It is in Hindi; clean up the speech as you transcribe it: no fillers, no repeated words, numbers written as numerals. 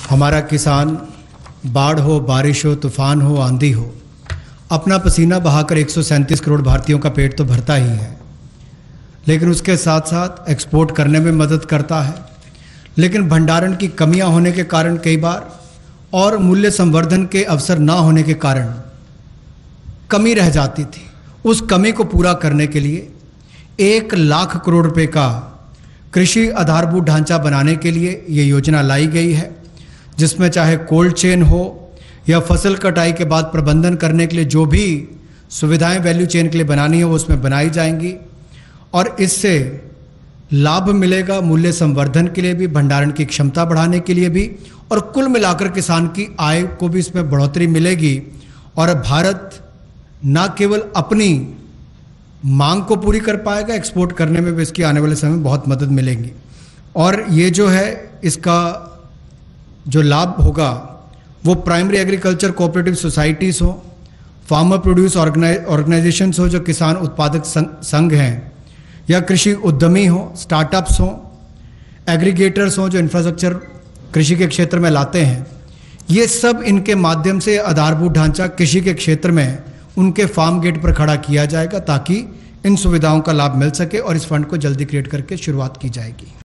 हमारा किसान बाढ़ हो, बारिश हो, तूफान हो, आंधी हो, अपना पसीना बहाकर 137 करोड़ भारतीयों का पेट तो भरता ही है, लेकिन उसके साथ साथ एक्सपोर्ट करने में मदद करता है। लेकिन भंडारण की कमियां होने के कारण कई बार और मूल्य संवर्धन के अवसर ना होने के कारण कमी रह जाती थी। उस कमी को पूरा करने के लिए 1 लाख करोड़ रुपए का कृषि आधारभूत ढांचा बनाने के लिए ये योजना लाई गई है, जिसमें चाहे कोल्ड चेन हो या फसल कटाई के बाद प्रबंधन करने के लिए जो भी सुविधाएं वैल्यू चेन के लिए बनानी है वो उसमें बनाई जाएंगी और इससे लाभ मिलेगा मूल्य संवर्धन के लिए भी, भंडारण की क्षमता बढ़ाने के लिए भी, और कुल मिलाकर किसान की आय को भी इसमें बढ़ोतरी मिलेगी और भारत न केवल अपनी मांग को पूरी कर पाएगा, एक्सपोर्ट करने में भी इसकी आने वाले समय में बहुत मदद मिलेगी। और ये जो है इसका जो लाभ होगा वो प्राइमरी एग्रीकल्चर कोऑपरेटिव सोसाइटीज़ हो, फार्मर प्रोड्यूस ऑर्गेनाइजेशंस हो जो किसान उत्पादक संघ हैं, या कृषि उद्यमी हो, स्टार्टअप्स हो, एग्रीगेटर्स हो जो इंफ्रास्ट्रक्चर कृषि के क्षेत्र में लाते हैं, ये सब इनके माध्यम से आधारभूत ढांचा कृषि के क्षेत्र में उनके फार्म गेट पर खड़ा किया जाएगा ताकि इन सुविधाओं का लाभ मिल सके और इस फंड को जल्दी क्रिएट करके शुरुआत की जाएगी।